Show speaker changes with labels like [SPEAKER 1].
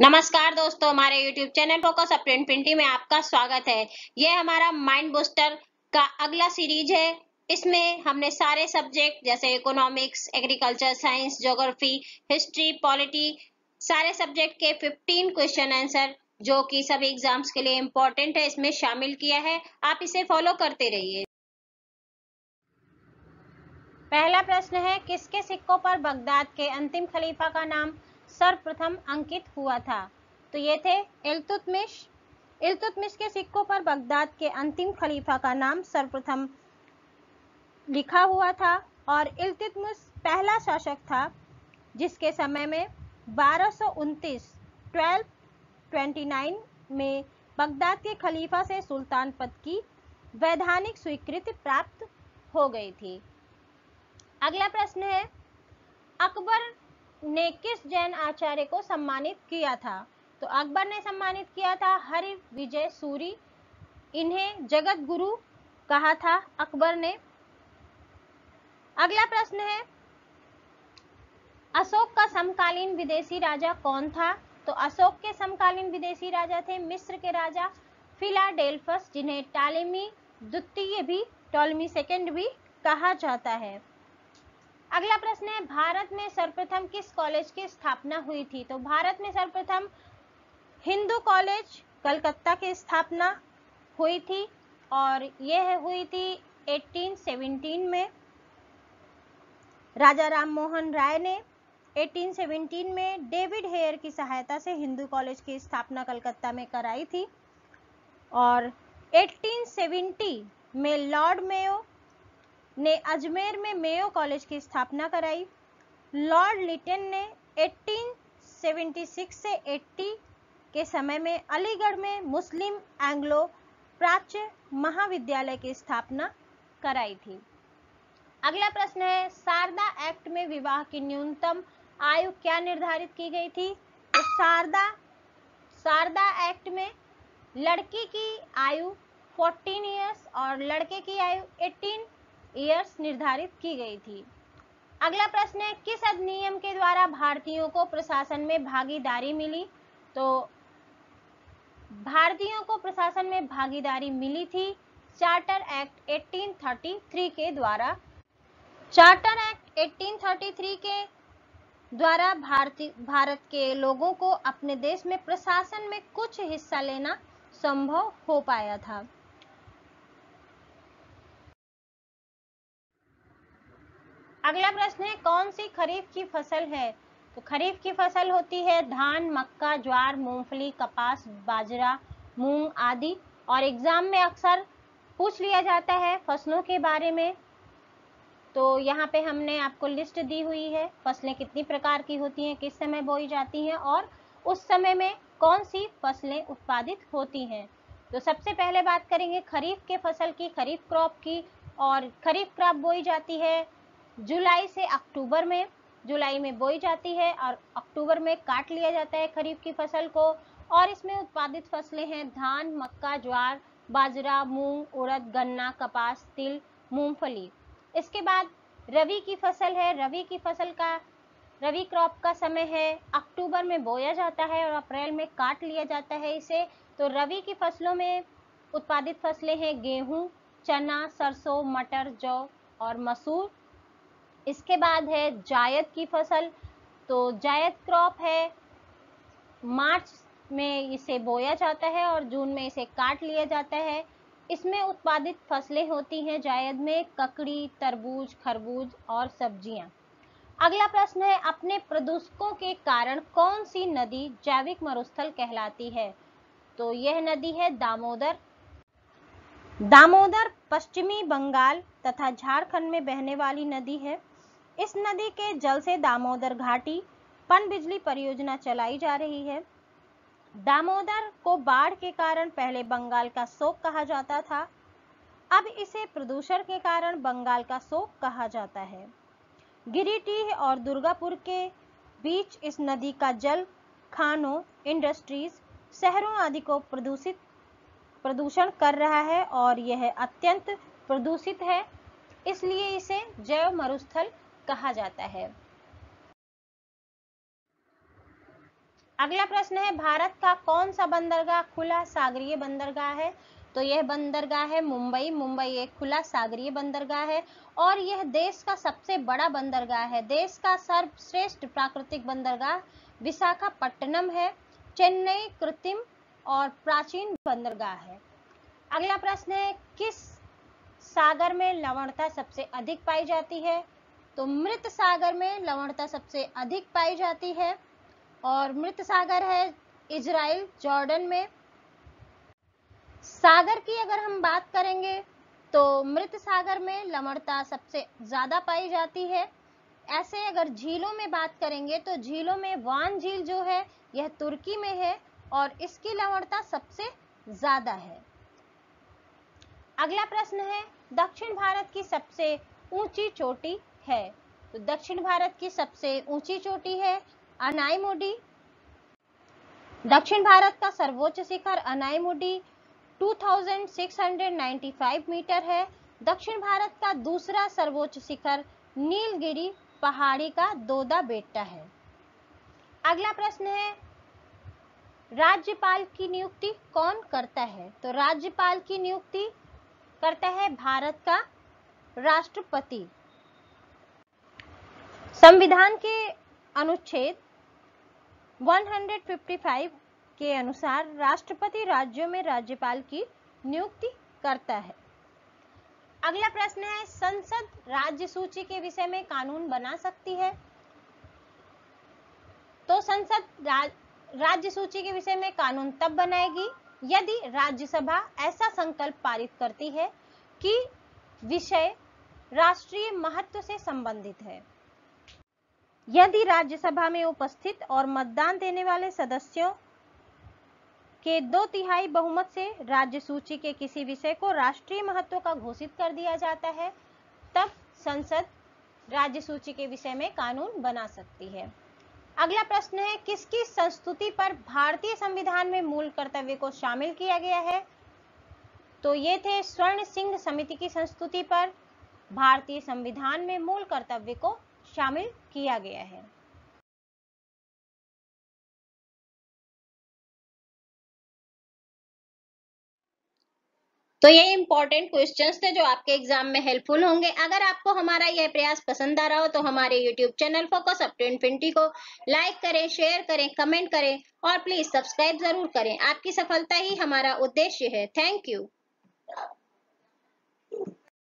[SPEAKER 1] नमस्कार दोस्तों, हमारे YouTube चैनल फोकस अपडेट पिंटी में आपका स्वागत है। ये हमारा माइंड बूस्टर का अगला सीरीज है। इसमें हमने सारे सब्जेक्ट जैसे economics, agriculture, science, geography, history, polity, सारे सब्जेक्ट के 15 क्वेश्चन आंसर जो कि सभी एग्जाम्स के लिए इम्पोर्टेंट है, इसमें शामिल किया है। आप इसे फॉलो करते रहिए। पहला प्रश्न है, किसके सिक्कों पर बगदाद के अंतिम खलीफा का नाम सर्वप्रथम अंकित हुआ था? तो ये थे इल्तुतमिश। इल्तुतमिश के सिक्कों पर बगदाद के अंतिम खलीफा का नाम सर्वप्रथम लिखा हुआ था और इल्तुतमिश पहला शासक था जिसके समय में 1229 में बगदाद के खलीफा से सुल्तान पद की वैधानिक स्वीकृति प्राप्त हो गई थी। अगला प्रश्न है, अकबर ने किस जैन आचार्य को सम्मानित किया था? तो अकबर ने सम्मानित किया था हरि विजय सूरी। इन्हें जगत गुरु कहा था अकबर ने। अगला प्रश्न है, अशोक का समकालीन विदेशी राजा कौन था? तो अशोक के समकालीन विदेशी राजा थे मिस्र के राजा फिलाडेल्फस, जिन्हें टॉलेमी द्वितीय भी, टॉलेमी सेकंड भी कहा जाता है। अगला प्रश्न है, भारत में सर्वप्रथम किस कॉलेज की स्थापना हुई थी? तो भारत में सर्वप्रथम हिंदू कॉलेज कलकत्ता की स्थापना हुई थी और यह हुई थी 1817 में। राजा राम मोहन राय ने 1817 में डेविड हेयर की सहायता से हिंदू कॉलेज की स्थापना कलकत्ता में कराई थी और 1870 में लॉर्ड मेयो ने अजमेर में मेयो कॉलेज की स्थापना कराई। लॉर्ड लिटन ने 1876 से 80 के समय में अलीगढ़ में मुस्लिम एंग्लो प्राच्य महाविद्यालय की स्थापना कराई थी। अगला प्रश्न है, शारदा एक्ट में विवाह की न्यूनतम आयु क्या निर्धारित की गई थी? तो शारदा एक्ट में लड़की की आयु 14 इयर्स और लड़के की आयु 18 ईयर्स निर्धारित की गई थी। अगला प्रश्न है, किस अधिनियम के द्वारा भारतीयों को प्रशासन में भागीदारी मिली? तो भारतीयों को प्रशासन में भागीदारी मिली थी चार्टर एक्ट 1833 के द्वारा। चार्टर एक्ट 1833 के द्वारा भारत के लोगों को अपने देश में प्रशासन में कुछ हिस्सा लेना संभव हो पाया था। अगला प्रश्न है, कौन सी खरीफ की फसल है? तो खरीफ की फसल होती है धान, मक्का, ज्वार, मूंगफली, कपास, बाजरा, मूंग आदि। और एग्जाम में अक्सर पूछ लिया जाता है फसलों के बारे में। तो यहाँ पे हमने आपको लिस्ट दी हुई है, फसलें कितनी प्रकार की होती हैं, किस समय बोई जाती हैं और उस समय में कौन सी फसलें उत्पादित होती हैं। तो सबसे पहले बात करेंगे खरीफ के फसल की, खरीफ क्रॉप की। और खरीफ क्रॉप बोई जाती है जुलाई से अक्टूबर में। जुलाई में बोई जाती है और अक्टूबर में काट लिया जाता है खरीफ की फसल को। और इसमें उत्पादित फसलें हैं धान, मक्का, ज्वार, बाजरा, मूंग, उड़द, गन्ना, कपास, तिल, मूंगफली। इसके बाद रबी की फसल है। रबी क्रॉप का समय है अक्टूबर में बोया जाता है और अप्रैल में काट लिया जाता है इसे। तो रबी की फसलों में उत्पादित फसलें हैं गेहूं, चना, सरसों, मटर, जौ और मसूर। इसके बाद है जायद की फसल। तो जायद क्रॉप है मार्च में इसे बोया जाता है और जून में इसे काट लिया जाता है। इसमें उत्पादित फसलें होती हैं जायद में ककड़ी, तरबूज, खरबूज और सब्जियां। अगला प्रश्न है, अपने प्रदूषकों के कारण कौन सी नदी जैविक मरुस्थल कहलाती है? तो यह नदी है दामोदर। दामोदर पश्चिमी बंगाल तथा झारखंड में बहने वाली नदी है। इस नदी के जल से दामोदर घाटी पनबिजली परियोजना चलाई जा रही है। दामोदर को बाढ़ के कारण पहले बंगाल का शोक कहा जाता था, अब इसे प्रदूषण के कारण बंगाल का शोक कहा जाता है। गिरिडीह और दुर्गापुर के बीच इस नदी का जल खानों, इंडस्ट्रीज, शहरों आदि को प्रदूषण कर रहा है और यह अत्यंत प्रदूषित है, इसलिए इसे जैव मरुस्थल कहा जाता है। अगला प्रश्न है, भारत का कौन सा बंदरगाह खुला सागरीय बंदरगाह है? तो यह बंदरगाह है मुंबई। मुंबई एक खुला सागरीय बंदरगाह है और यह देश का सबसे बड़ा बंदरगाह है। देश का सर्वश्रेष्ठ प्राकृतिक बंदरगाह विशाखापट्टनम है। चेन्नई कृत्रिम और प्राचीन बंदरगाह है। अगला प्रश्न है, किस सागर में लवणता सबसे अधिक पाई जाती है? तो मृत सागर में लवणता सबसे अधिक पाई जाती है और मृत सागर है इजराइल जॉर्डन में। सागर की अगर हम बात करेंगे तो मृत सागर में लवणता सबसे ज्यादा पाई जाती है। ऐसे अगर झीलों में बात करेंगे तो झीलों में वान झील जो है यह तुर्की में है और इसकी लवणता सबसे ज्यादा है। अगला प्रश्न है, दक्षिण भारत की सबसे ऊंची चोटी है? तो दक्षिण भारत की सबसे ऊंची चोटी है अनाईमुडी। दक्षिण भारत का सर्वोच्च शिखर अनाईमुडी 2695 मीटर है। दक्षिण भारत का दूसरा सर्वोच्च शिखर नीलगिरी पहाड़ी का दोदा बेट्टा है। अगला प्रश्न है, राज्यपाल की नियुक्ति कौन करता है? तो राज्यपाल की नियुक्ति करता है भारत का राष्ट्रपति। संविधान के अनुच्छेद 155 के अनुसार राष्ट्रपति राज्यों में राज्यपाल की नियुक्ति करता है। अगला प्रश्न है, संसद राज्य सूची के विषय में कानून बना सकती है? तो संसद राज्य सूची के विषय में कानून तब बनाएगी यदि राज्यसभा ऐसा संकल्प पारित करती है कि विषय राष्ट्रीय महत्व से संबंधित है। यदि राज्यसभा में उपस्थित और मतदान देने वाले सदस्यों के 2/3 बहुमत से राज्य सूची के किसी विषय को राष्ट्रीय महत्व का घोषित कर दिया जाता है, तब संसद राज्य सूची के विषय में कानून बना सकती है। अगला प्रश्न है, किसकी संस्तुति पर भारतीय संविधान में मूल कर्तव्य को शामिल किया गया है? तो ये थे स्वर्ण सिंह समिति की संस्तुति पर भारतीय संविधान में मूल कर्तव्य को शामिल किया गया है। तो ये इंपॉर्टेंट क्वेश्चंस थे जो आपके एग्जाम में हेल्पफुल होंगे। अगर आपको हमारा यह प्रयास पसंद आ रहा हो तो हमारे YouTube channel focus up to infinity को लाइक करें, शेयर करें, कमेंट करें और प्लीज सब्सक्राइब जरूर करें। आपकी सफलता ही हमारा उद्देश्य है। Thank you.